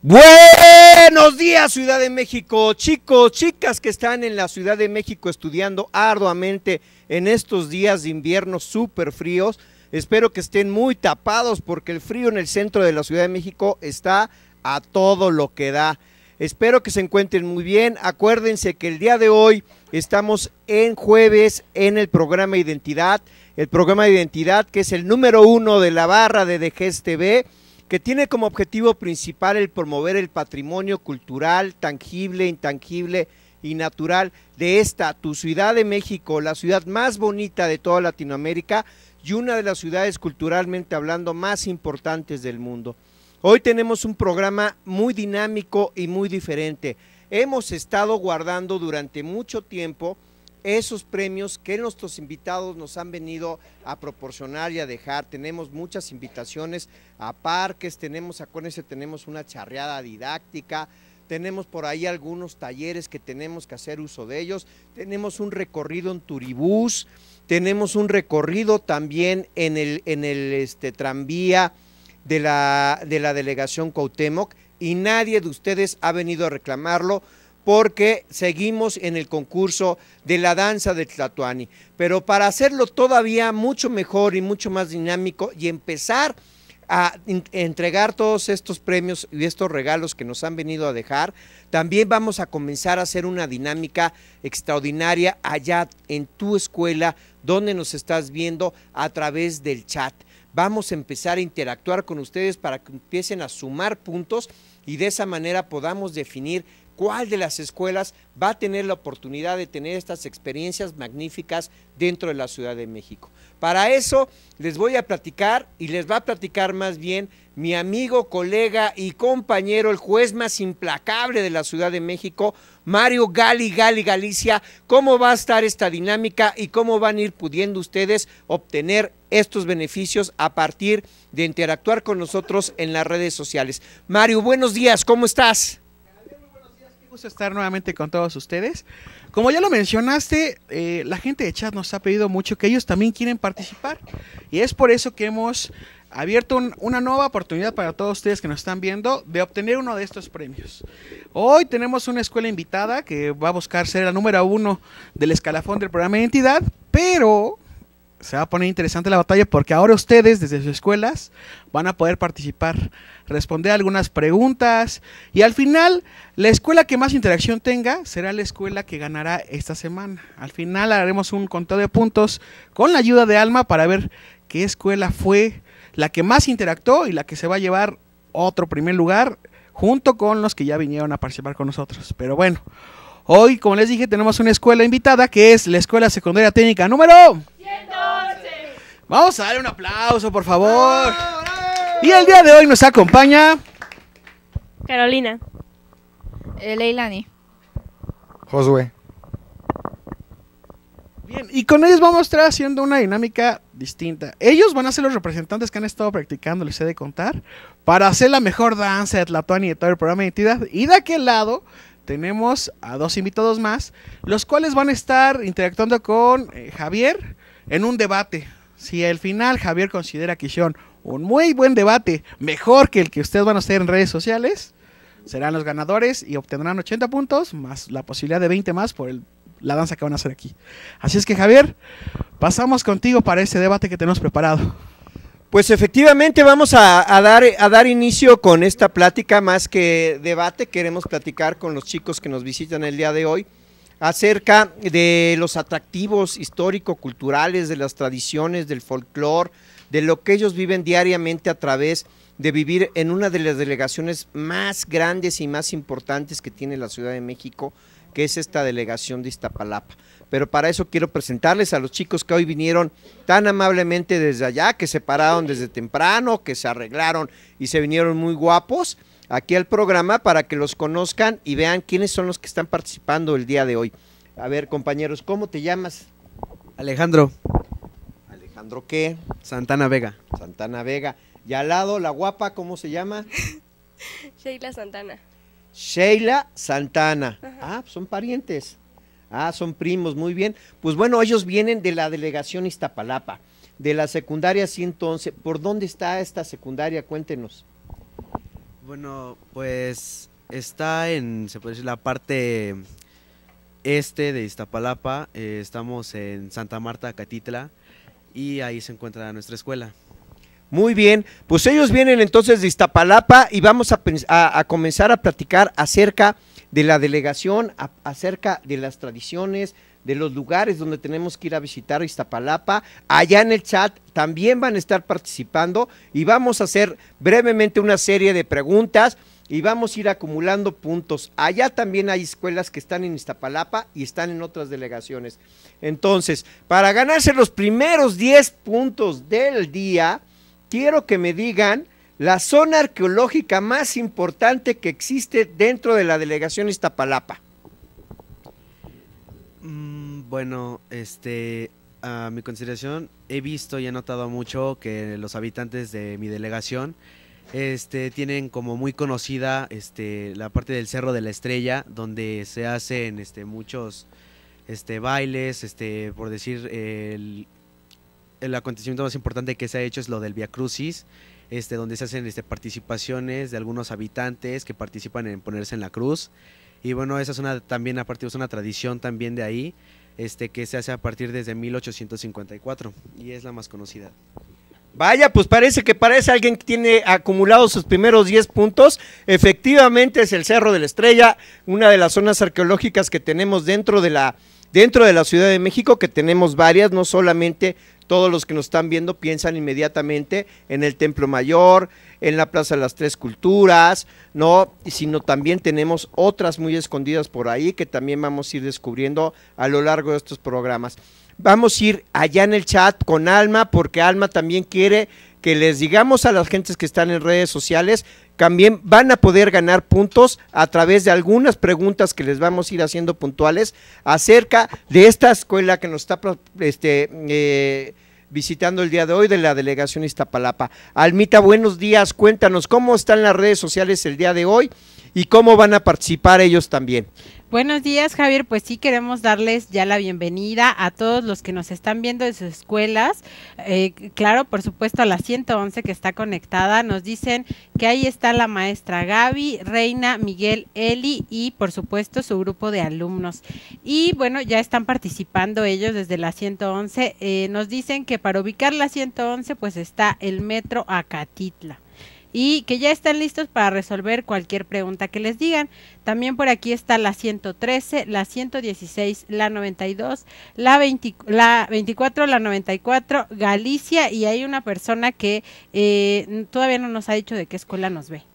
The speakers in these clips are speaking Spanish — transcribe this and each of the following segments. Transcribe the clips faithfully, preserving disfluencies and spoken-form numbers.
Buenos días, Ciudad de México, chicos, chicas que están en la Ciudad de México estudiando arduamente en estos días de invierno súper fríos. Espero que estén muy tapados porque el frío en el centro de la Ciudad de México está a todo lo que da. Espero que se encuentren muy bien. Acuérdense que el día de hoy estamos en jueves en el programa Identidad, el programa de Identidad que es el número uno de la barra de D G E S T V, que tiene como objetivo principal el promover el patrimonio cultural, tangible, intangible y natural de esta, tu Ciudad de México, la ciudad más bonita de toda Latinoamérica y una de las ciudades culturalmente hablando más importantes del mundo. Hoy tenemos un programa muy dinámico y muy diferente. Hemos estado guardando durante mucho tiempo esos premios que nuestros invitados nos han venido a proporcionar y a dejar. Tenemos muchas invitaciones a parques, tenemos, acuérdense, tenemos una charreada didáctica, tenemos por ahí algunos talleres que tenemos que hacer uso de ellos, tenemos un recorrido en turibús, tenemos un recorrido también en el, en el este, tranvía de la, de la delegación Cuauhtémoc, y nadie de ustedes ha venido a reclamarlo, porque seguimos en el concurso de la danza de Tlatoani. Pero para hacerlo todavía mucho mejor y mucho más dinámico y empezar a entregar todos estos premios y estos regalos que nos han venido a dejar, también vamos a comenzar a hacer una dinámica extraordinaria allá en tu escuela, donde nos estás viendo a través del chat. Vamos a empezar a interactuar con ustedes para que empiecen a sumar puntos y de esa manera podamos definir cuál de las escuelas va a tener la oportunidad de tener estas experiencias magníficas dentro de la Ciudad de México. Para eso les voy a platicar, y les va a platicar más bien mi amigo, colega y compañero, el juez más implacable de la Ciudad de México, Mario Gali Gali Galicia, cómo va a estar esta dinámica y cómo van a ir pudiendo ustedes obtener estos beneficios a partir de interactuar con nosotros en las redes sociales. Mario, buenos días, ¿cómo estás? Gusto estar nuevamente con todos ustedes. Como ya lo mencionaste, eh, la gente de chat nos ha pedido mucho que ellos también quieren participar, y es por eso que hemos abierto un, una nueva oportunidad para todos ustedes que nos están viendo de obtener uno de estos premios. Hoy tenemos una escuela invitada que va a buscar ser la número uno del escalafón del programa de Identidad, pero se va a poner interesante la batalla porque ahora ustedes desde sus escuelas van a poder participar, responder algunas preguntas, y al final la escuela que más interacción tenga será la escuela que ganará esta semana. Al final haremos un conteo de puntos con la ayuda de Alma para ver qué escuela fue la que más interactuó y la que se va a llevar otro primer lugar junto con los que ya vinieron a participar con nosotros. Pero bueno, hoy, como les dije, tenemos una escuela invitada que es la Escuela Secundaria Técnica número ciento once. Vamos a darle un aplauso, por favor. Y el día de hoy nos acompaña Carolina. Eh, Leilani. Josué. Bien, y con ellos vamos a estar haciendo una dinámica distinta. Ellos van a ser los representantes que han estado practicando, les he de contar, para hacer la mejor danza de Tlatoani de todo el programa de Identidad. Y de aquel lado tenemos a dos invitados más, los cuales van a estar interactuando con eh, Javier en un debate. Si al final Javier considera que hicieron un muy buen debate, mejor que el que ustedes van a hacer en redes sociales, serán los ganadores y obtendrán ochenta puntos, más la posibilidad de veinte más por el, la danza que van a hacer aquí. Así es que, Javier, pasamos contigo para ese debate que tenemos preparado. Pues efectivamente vamos a, a, dar, a dar inicio con esta plática, más que debate. Queremos platicar con los chicos que nos visitan el día de hoy acerca de los atractivos histórico-culturales, de las tradiciones, del folclore, de lo que ellos viven diariamente a través de vivir en una de las delegaciones más grandes y más importantes que tiene la Ciudad de México, que es esta delegación de Iztapalapa. Pero para eso quiero presentarles a los chicos que hoy vinieron tan amablemente desde allá, que se pararon desde temprano, que se arreglaron y se vinieron muy guapos aquí al programa para que los conozcan y vean quiénes son los que están participando el día de hoy. A ver, compañeros, ¿cómo te llamas? Alejandro. ¿Alejandro qué? Santana Vega. Santana Vega. Y al lado, la guapa, ¿cómo se llama? Sheila Santana. Sheila Santana. Ajá. Ah, pues son parientes. Ah, son primos, muy bien. Pues bueno, ellos vienen de la delegación Iztapalapa, de la secundaria ciento once. ¿Por dónde está esta secundaria? Cuéntenos. Bueno, pues está en, se puede decir, la parte este de Iztapalapa. Eh, estamos en Santa Marta, Catitla, y ahí se encuentra nuestra escuela. Muy bien, pues ellos vienen entonces de Iztapalapa y vamos a, a, a comenzar a platicar acerca de la delegación, a, acerca de las tradiciones, de los lugares donde tenemos que ir a visitar Iztapalapa. Allá en el chat también van a estar participando y vamos a hacer brevemente una serie de preguntas y vamos a ir acumulando puntos. Allá también hay escuelas que están en Iztapalapa y están en otras delegaciones. Entonces, para ganarse los primeros diez puntos del día, quiero que me digan la zona arqueológica más importante que existe dentro de la delegación Iztapalapa. Mm, bueno, este, a mi consideración, he visto y he notado mucho que los habitantes de mi delegación este, tienen como muy conocida este, la parte del Cerro de la Estrella, donde se hacen este, muchos este, bailes, este, por decir, el, el acontecimiento más importante que se ha hecho es lo del Via Crucis, este, donde se hacen este, participaciones de algunos habitantes que participan en ponerse en la cruz. Y bueno, esa es una, también aparte es una tradición también de ahí, este, que se hace a partir desde mil ochocientos cincuenta y cuatro y es la más conocida. Vaya, pues parece que parece alguien que tiene acumulados sus primeros diez puntos. Efectivamente es el Cerro de la Estrella, una de las zonas arqueológicas que tenemos dentro de la, dentro de la Ciudad de México, que tenemos varias, no solamente todos los que nos están viendo piensan inmediatamente en el Templo Mayor, en la Plaza de las Tres Culturas, no, sino también tenemos otras muy escondidas por ahí que también vamos a ir descubriendo a lo largo de estos programas. Vamos a ir allá en el chat con Alma, porque Alma también quiere que les digamos a las gentes que están en redes sociales, también van a poder ganar puntos a través de algunas preguntas que les vamos a ir haciendo puntuales acerca de esta escuela que nos está este, eh, visitando el día de hoy, de la delegación Iztapalapa. Almita, buenos días, cuéntanos cómo están las redes sociales el día de hoy y cómo van a participar ellos también. Buenos días, Javier. Pues sí, queremos darles ya la bienvenida a todos los que nos están viendo de sus escuelas. Eh, claro, por supuesto, a la ciento once que está conectada. Nos dicen que ahí está la maestra Gaby, Reina, Miguel, Eli y, por supuesto, su grupo de alumnos. Y bueno, ya están participando ellos desde la ciento once. Eh, nos dicen que para ubicar la ciento once, pues está el metro Acatitla. Y que ya están listos para resolver cualquier pregunta que les digan. También por aquí está la ciento trece, la ciento dieciséis, la noventa y dos, la, veinte, la veinticuatro, la noventa y cuatro, Galicia, y hay una persona que eh, todavía no nos ha dicho de qué escuela nos ve.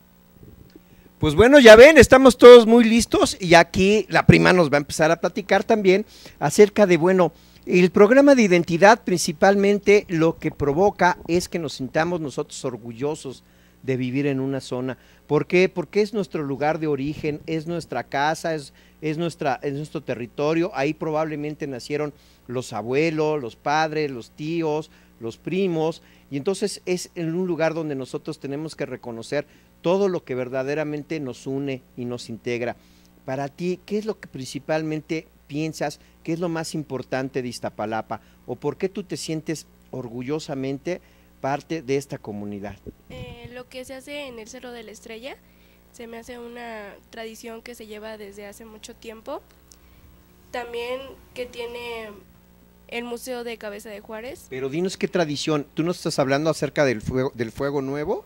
Pues bueno, ya ven, estamos todos muy listos y aquí la prima nos va a empezar a platicar también acerca de, bueno, el programa de identidad principalmente lo que provoca es que nos sintamos nosotros orgullosos de vivir en una zona. ¿Por qué? Porque es nuestro lugar de origen, es nuestra casa, es, es, nuestra, es nuestro territorio, ahí probablemente nacieron los abuelos, los padres, los tíos, los primos, y entonces es en un lugar donde nosotros tenemos que reconocer todo lo que verdaderamente nos une y nos integra. Para ti, ¿qué es lo que principalmente piensas, qué es lo más importante de Iztapalapa, o por qué tú te sientes orgullosamente parte de esta comunidad? Eh, lo que se hace en el Cerro de la Estrella se me hace una tradición que se lleva desde hace mucho tiempo. También que tiene el Museo de Cabeza de Juárez. Pero dinos qué tradición, ¿tú nos estás hablando acerca del fuego, del fuego nuevo?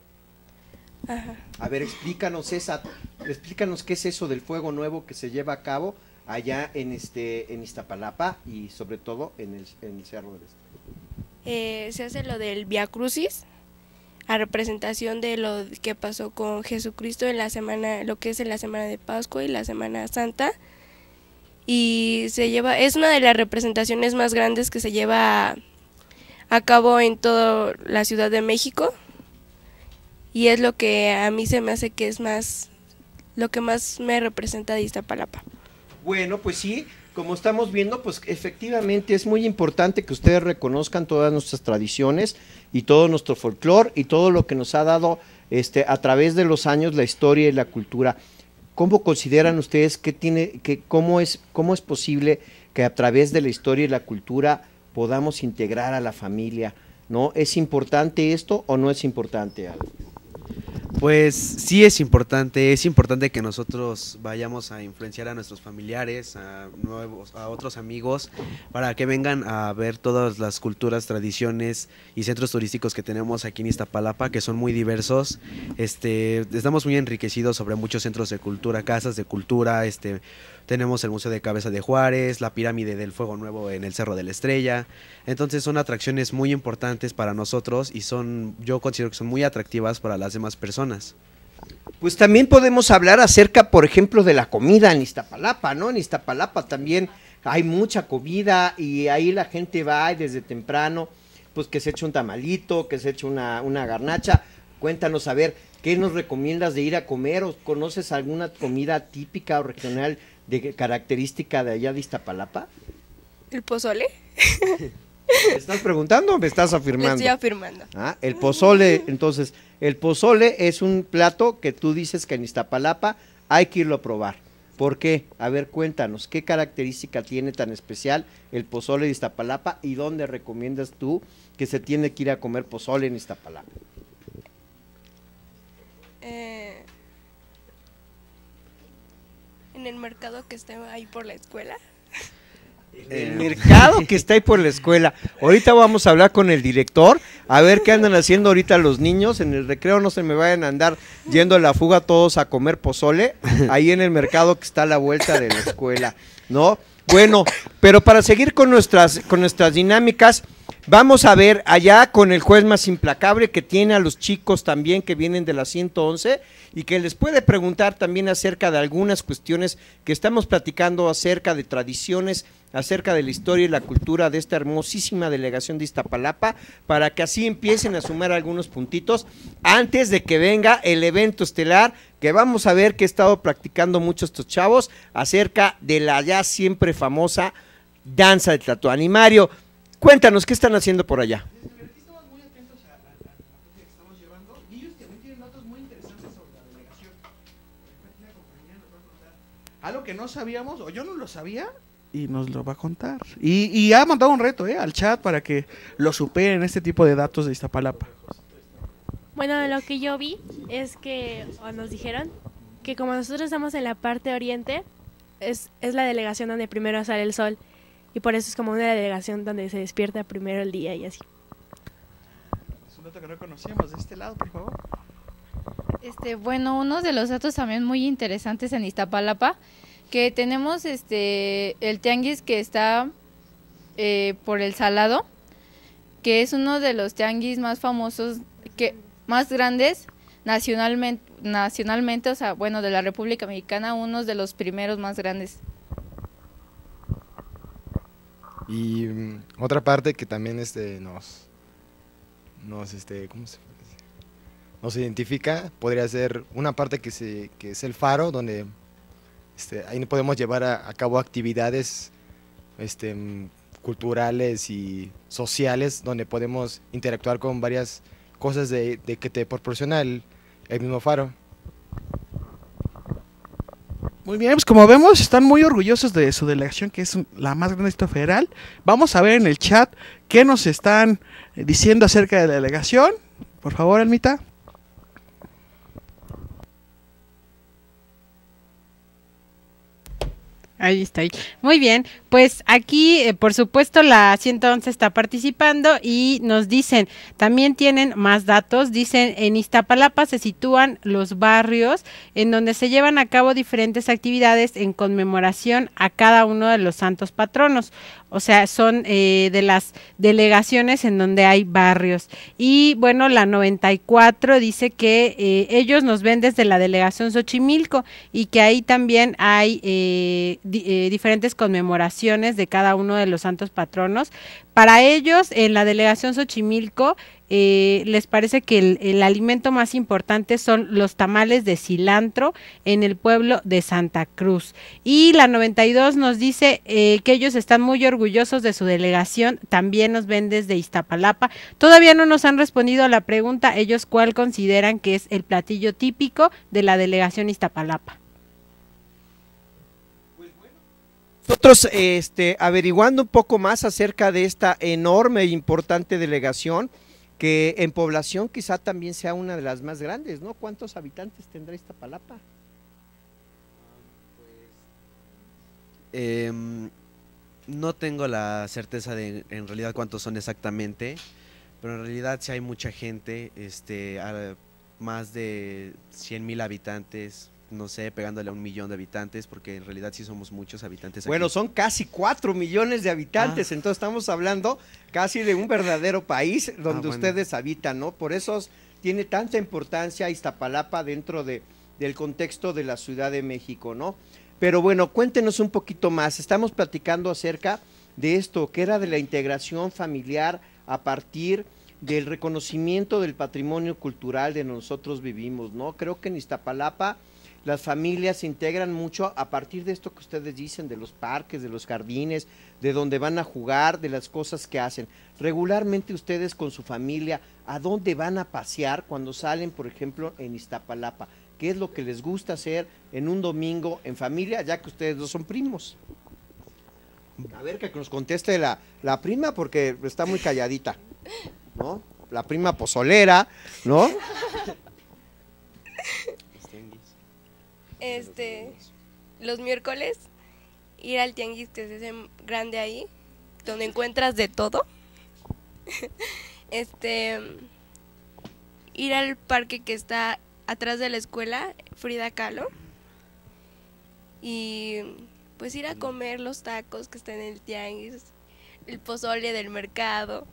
Ajá. A ver, explícanos esa, explícanos qué es eso del fuego nuevo que se lleva a cabo allá en este en Iztapalapa y sobre todo en el, en el Cerro de la Estrella. Eh, se hace lo del Via Crucis, a representación de lo que pasó con Jesucristo en la semana, lo que es en la semana de Pascua y la Semana Santa, y se lleva, es una de las representaciones más grandes que se lleva a, a cabo en toda la Ciudad de México, y es lo que a mí se me hace que es más, lo que más me representa de Iztapalapa. Bueno, pues sí, como estamos viendo, pues efectivamente es muy importante que ustedes reconozcan todas nuestras tradiciones y todo nuestro folclore y todo lo que nos ha dado este, a través de los años la historia y la cultura. ¿Cómo consideran ustedes que tiene, que cómo es, cómo es posible que a través de la historia y la cultura podamos integrar a la familia, ¿no? ¿Es importante esto o no es importante, Al? Pues sí es importante, es importante que nosotros vayamos a influenciar a nuestros familiares, a nuevos, a otros amigos, para que vengan a ver todas las culturas, tradiciones y centros turísticos que tenemos aquí en Iztapalapa, que son muy diversos. Este, estamos muy enriquecidos sobre muchos centros de cultura, casas de cultura, este, tenemos el Museo de Cabeza de Juárez, la Pirámide del Fuego Nuevo en el Cerro de la Estrella. Entonces son atracciones muy importantes para nosotros y son, yo considero que son muy atractivas para las demás personas. Pues también podemos hablar acerca, por ejemplo, de la comida en Iztapalapa, ¿no? En Iztapalapa también hay mucha comida y ahí la gente va y desde temprano, pues que se eche un tamalito, que se eche una, una garnacha. Cuéntanos, a ver, ¿qué nos recomiendas de ir a comer? ¿O conoces alguna comida típica o regional de característica de allá de Iztapalapa? ¿El pozole? ¿Me estás preguntando o me estás Le afirmando? estoy afirmando. Ah, el pozole, entonces, el pozole es un plato que tú dices que en Iztapalapa hay que irlo a probar. ¿Por qué? A ver, cuéntanos, ¿qué característica tiene tan especial el pozole de Iztapalapa y dónde recomiendas tú que se tiene que ir a comer pozole en Iztapalapa? Eh, en el mercado que está ahí por la escuela. El mercado que está ahí por la escuela. Ahorita vamos a hablar con el director, a ver qué andan haciendo ahorita los niños. En el recreo no se me vayan a andar yendo a la fuga todos a comer pozole, ahí en el mercado que está a la vuelta de la escuela, ¿no? Bueno, pero para seguir con nuestras, con nuestras dinámicas, vamos a ver allá con el juez más implacable que tiene a los chicos también que vienen de la ciento once y que les puede preguntar también acerca de algunas cuestiones que estamos platicando acerca de tradiciones, acerca de la historia y la cultura de esta hermosísima delegación de Iztapalapa, para que así empiecen a sumar algunos puntitos antes de que venga el evento estelar, que vamos a ver que he estado practicando mucho estos chavos acerca de la ya siempre famosa danza de Tlatoani. Mario, cuéntanos, ¿qué están haciendo por allá? Estamos muy atentos a la plática que estamos llevando y ellos también tienen datos muy interesantes sobre la delegación. Aquí la compañera nos va a contar algo que no sabíamos, o yo no lo sabía, y nos lo va a contar. Y, y ha mandado un reto eh, al chat para que lo superen este tipo de datos de Iztapalapa. Bueno, lo que yo vi es que, o nos dijeron, que como nosotros estamos en la parte oriente, es, es la delegación donde primero sale el sol. Y por eso es como una delegación donde se despierta primero el día y así. Es un dato que no conocíamos. De este lado, por favor. Este, bueno, uno de los datos también muy interesantes en Iztapalapa, que tenemos este el tianguis que está eh, por el Salado, que es uno de los tianguis más famosos, que más grandes nacionalmente, nacionalmente, o sea, bueno, de la República Mexicana, uno de los primeros más grandes. Y mm, otra parte que también este nos nos este ¿cómo se dice? Nos identifica podría ser una parte que se que es el faro, donde este ahí podemos llevar a, a cabo actividades este mm, culturales y sociales, donde podemos interactuar con varias cosas de, de que te proporciona el, el mismo faro. Muy bien, pues como vemos, están muy orgullosos de su delegación, que es la más grande de esta federal. Vamos a ver en el chat qué nos están diciendo acerca de la delegación. Por favor, Almita. Ahí está. Ahí. Muy bien, pues aquí eh, por supuesto la ciento once está participando y nos dicen, también tienen más datos, dicen en Iztapalapa se sitúan los barrios en donde se llevan a cabo diferentes actividades en conmemoración a cada uno de los santos patronos. O sea, son eh, de las delegaciones en donde hay barrios. Y bueno, la noventa y cuatro dice que eh, ellos nos ven desde la delegación Xochimilco y que ahí también hay eh, di, eh, diferentes conmemoraciones de cada uno de los santos patronos. Para ellos, en la delegación Xochimilco, eh, les parece que el, el alimento más importante son los tamales de cilantro en el pueblo de Santa Cruz. Y la noventa y dos nos dice eh, que ellos están muy orgullosos de su delegación, también nos ven desde Iztapalapa. Todavía no nos han respondido a la pregunta, ellos cuál consideran que es el platillo típico de la delegación Iztapalapa. Nosotros este, averiguando un poco más acerca de esta enorme e importante delegación, que en población quizá también sea una de las más grandes, ¿no? ¿Cuántos habitantes tendrá Iztapalapa? Eh, no tengo la certeza de en realidad cuántos son exactamente, pero en realidad sí hay mucha gente, este, a más de cien mil habitantes, no sé, pegándole a un millón de habitantes, porque en realidad sí somos muchos habitantes. Bueno, aquí. son casi cuatro millones de habitantes, Ah. entonces estamos hablando casi de un verdadero país donde Ah, bueno. ustedes habitan, ¿no? Por eso tiene tanta importancia Iztapalapa dentro de, del contexto de la Ciudad de México, ¿no? Pero bueno, cuéntenos un poquito más, estamos platicando acerca de esto, que era de la integración familiar a partir del reconocimiento del patrimonio cultural de nosotros vivimos, ¿no? Creo que en Iztapalapa las familias se integran mucho a partir de esto que ustedes dicen, de los parques, de los jardines, de donde van a jugar, de las cosas que hacen. Regularmente ustedes con su familia, ¿a dónde van a pasear cuando salen, por ejemplo, en Iztapalapa? ¿Qué es lo que les gusta hacer en un domingo en familia, ya que ustedes dos son primos? A ver, que nos conteste la, la prima, porque está muy calladita, ¿no? La prima pozolera, ¿no? Este, los miércoles, ir al tianguis que se hace grande ahí, donde encuentras de todo. Este, ir al parque que está atrás de la escuela, Frida Kahlo. Y pues ir a comer los tacos que están en el tianguis, el pozole del mercado.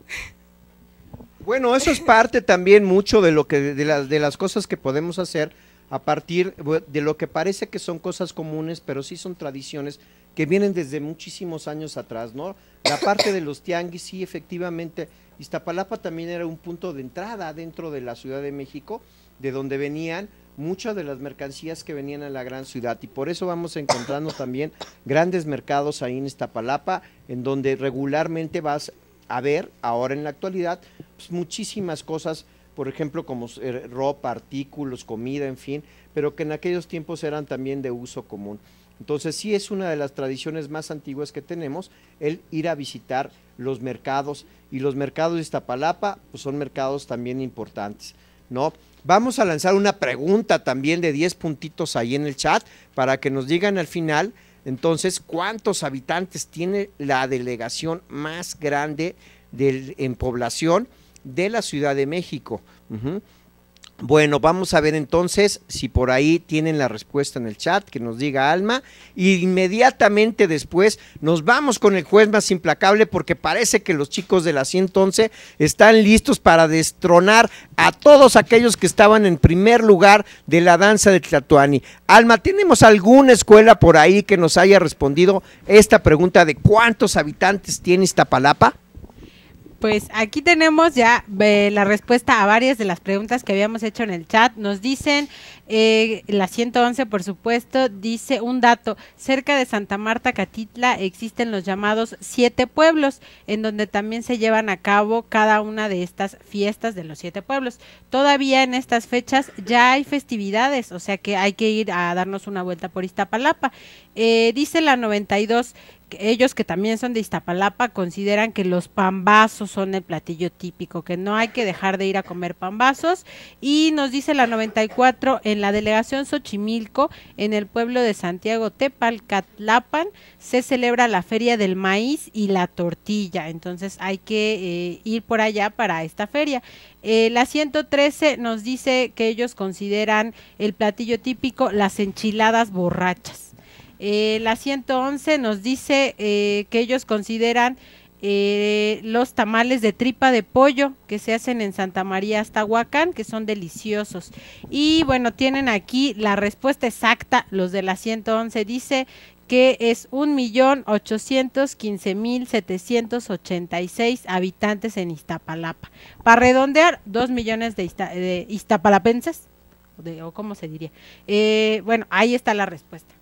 Bueno, eso es parte también mucho de lo que de las de las cosas que podemos hacer a partir de lo que parece que son cosas comunes, pero sí son tradiciones que vienen desde muchísimos años atrás, ¿no? La parte de los tianguis, sí, efectivamente, Iztapalapa también era un punto de entrada dentro de la Ciudad de México, de donde venían muchas de las mercancías que venían a la gran ciudad, y por eso vamos encontrando también grandes mercados ahí en Iztapalapa, en donde regularmente vas a ver, ahora en la actualidad, pues, muchísimas cosas, por ejemplo, como eh, ropa, artículos, comida, en fin, pero que en aquellos tiempos eran también de uso común. Entonces sí es una de las tradiciones más antiguas que tenemos, el ir a visitar los mercados, y los mercados de Iztapalapa pues son mercados también importantes, ¿no? Vamos a lanzar una pregunta también de diez puntitos ahí en el chat, para que nos digan al final, entonces, ¿cuántos habitantes tiene la delegación más grande del, en población de la Ciudad de México? Uh-huh. Bueno, vamos a ver entonces si por ahí tienen la respuesta en el chat, que nos diga Alma, y inmediatamente después nos vamos con el juez más implacable, porque parece que los chicos de la ciento once están listos para destronar a todos aquellos que estaban en primer lugar de la danza de Tlatoani. Alma, ¿tenemos alguna escuela por ahí que nos haya respondido esta pregunta de cuántos habitantes tiene Iztapalapa? Pues aquí tenemos ya eh, la respuesta a varias de las preguntas que habíamos hecho en el chat. Nos dicen, eh, la ciento once por supuesto, dice un dato, cerca de Santa Marta, Catitla, existen los llamados siete pueblos, en donde también se llevan a cabo cada una de estas fiestas de los siete pueblos. Todavía en estas fechas ya hay festividades, o sea que hay que ir a darnos una vuelta por Iztapalapa. Eh, dice la noventa y dos, ellos que también son de Iztapalapa consideran que los pambazos son el platillo típico, que no hay que dejar de ir a comer pambazos. Y nos dice la noventa y cuatro, en la delegación Xochimilco, en el pueblo de Santiago Tepalcatlapan, se celebra la feria del maíz y la tortilla, entonces hay que eh, ir por allá para esta feria. Eh, la ciento trece nos dice que ellos consideran el platillo típico las enchiladas borrachas. Eh, la ciento once nos dice eh, que ellos consideran eh, los tamales de tripa de pollo que se hacen en Santa María Aztahuacán, que son deliciosos. Y bueno, tienen aquí la respuesta exacta, los de la ciento once, dice que es un millón ochocientos quince mil setecientos ochenta y seis habitantes en Iztapalapa. Para redondear, dos millones de, Izta, de iztapalapenses, de, o cómo se diría. Eh, bueno, ahí está la respuesta.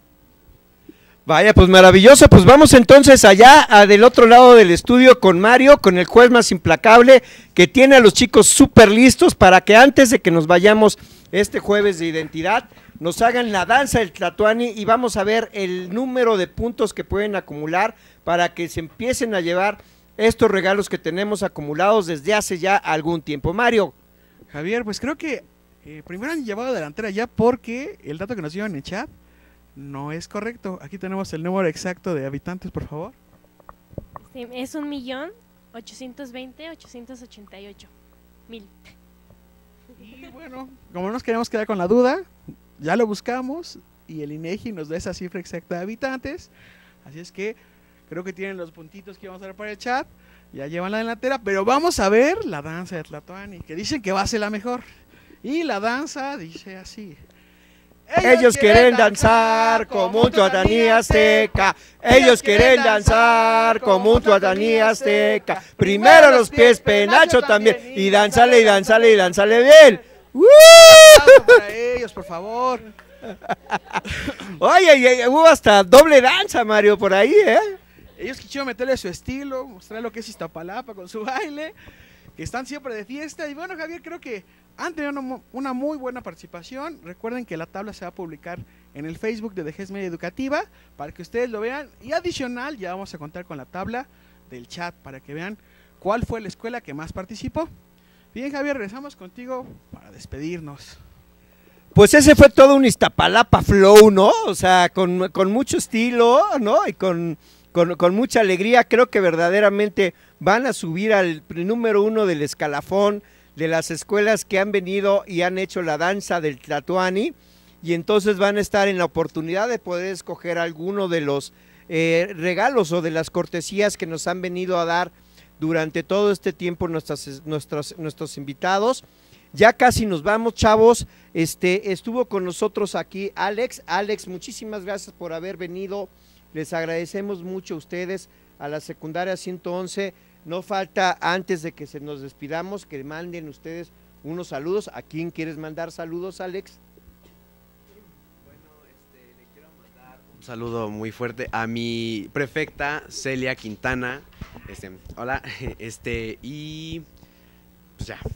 Vaya, pues maravilloso, pues vamos entonces allá a del otro lado del estudio con Mario, con el juez más implacable, que tiene a los chicos súper listos para que antes de que nos vayamos este jueves de identidad, nos hagan la danza del Tlatoani, y vamos a ver el número de puntos que pueden acumular para que se empiecen a llevar estos regalos que tenemos acumulados desde hace ya algún tiempo. Mario. Javier, pues creo que eh, primero han llevado delantera ya porque el dato que nos dieron en el chat no es correcto. Aquí tenemos el número exacto de habitantes, por favor. Sí, es un millón ochocientos veinte ochocientos ochenta y ocho mil. Y bueno, como no nos queremos quedar con la duda, ya lo buscamos y el INEGI nos da esa cifra exacta de habitantes. Así es que creo que tienen los puntitos que vamos a ver para el chat. Ya llevan la delantera, pero vamos a ver la danza de Tlatoani, que dicen que va a ser la mejor. Y la danza dice así. Ellos quieren danzar como un Tlatoani azteca. Ellos quieren danzar como un Tlatoani azteca. Primero los pies, penacho también. Y danzale, y danzale, y danzale bien. ¡Uh! Para ellos, por favor. Oye, hubo hasta doble danza, Mario, por ahí, ¿eh? Ellos quisieron meterle su estilo, mostrar lo que es Iztapalapa con su baile, que están siempre de fiesta. Y bueno, Javier, creo que han tenido una, una muy buena participación. Recuerden que la tabla se va a publicar en el Facebook de D G E S Media Educativa para que ustedes lo vean. Y adicional, ya vamos a contar con la tabla del chat para que vean cuál fue la escuela que más participó. Bien, Javier, regresamos contigo para despedirnos. Pues ese fue todo un Iztapalapa flow, ¿no? O sea, con, con mucho estilo, ¿no? Y con, con, con mucha alegría. Creo que verdaderamente van a subir al número uno del escalafón de las escuelas que han venido y han hecho la danza del Tlatoani. Y entonces van a estar en la oportunidad de poder escoger alguno de los eh, regalos o de las cortesías que nos han venido a dar durante todo este tiempo nuestras, nuestros, nuestros invitados. Ya casi nos vamos, chavos. Este, estuvo con nosotros aquí Alex. Alex, muchísimas gracias por haber venido. Les agradecemos mucho a ustedes, a la secundaria ciento once. No falta, antes de que se nos despidamos, que manden ustedes unos saludos. ¿A quién quieres mandar saludos, Alex? Bueno, este, le quiero mandar un saludo muy fuerte a mi prefecta, Celia Quintana. Este, hola, este, y pues ya.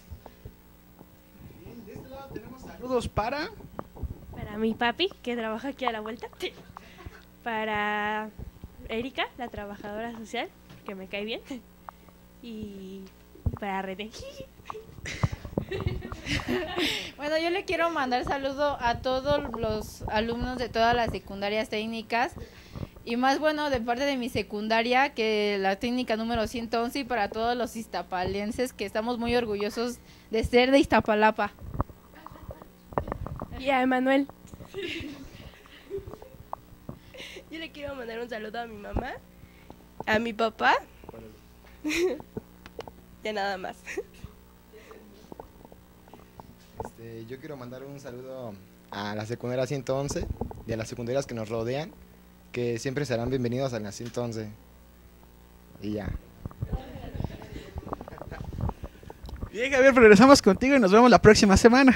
Saludos para... Para mi papi, que trabaja aquí a la vuelta. Para Erika, la trabajadora social, que me cae bien. Y para René. Bueno, yo le quiero mandar saludo a todos los alumnos de todas las secundarias técnicas. Y más bueno, de parte de mi secundaria, que la técnica número ciento once, y para todos los iztapalenses, que estamos muy orgullosos de ser de Iztapalapa. Y a Emanuel. Yo le quiero mandar un saludo a mi mamá, a mi papá. Ya nada más. Este, yo quiero mandar un saludo a la secundaria ciento once y a las secundarias que nos rodean, que siempre serán bienvenidos a la ciento once. Y ya. Bien, Javier, regresamos contigo y nos vemos la próxima semana.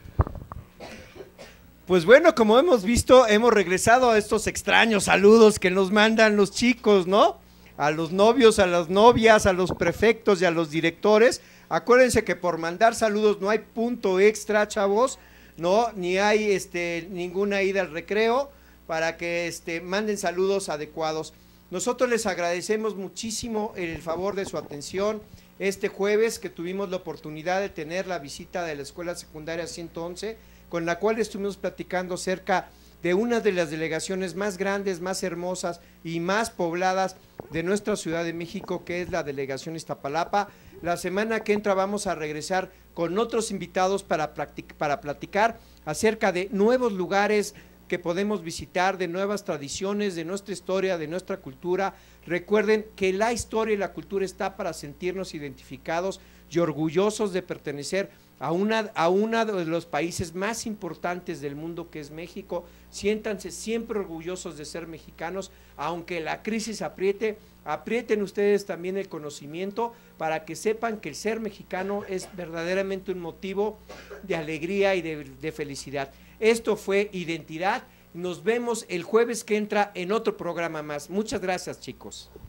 Pues bueno, como hemos visto, hemos regresado a estos extraños saludos que nos mandan los chicos, ¿no? A los novios, a las novias, a los prefectos y a los directores. Acuérdense que por mandar saludos no hay punto extra, chavos, ¿no? Ni hay este, ninguna ida al recreo para que este, manden saludos adecuados. Nosotros les agradecemos muchísimo el favor de su atención. Este jueves que tuvimos la oportunidad de tener la visita de la Escuela Secundaria ciento once, con la cual estuvimos platicando acerca de una de las delegaciones más grandes, más hermosas y más pobladas de nuestra Ciudad de México, que es la delegación Iztapalapa. La semana que entra vamos a regresar con otros invitados para, para platicar acerca de nuevos lugares que podemos visitar, de nuevas tradiciones, de nuestra historia, de nuestra cultura. Recuerden que la historia y la cultura está para sentirnos identificados y orgullosos de pertenecer a una a uno de los países más importantes del mundo, que es México. Siéntanse siempre orgullosos de ser mexicanos, aunque la crisis apriete, aprieten ustedes también el conocimiento para que sepan que el ser mexicano es verdaderamente un motivo de alegría y de, de felicidad. Esto fue Identidad. Nos vemos el jueves que entra en otro programa más. Muchas gracias, chicos.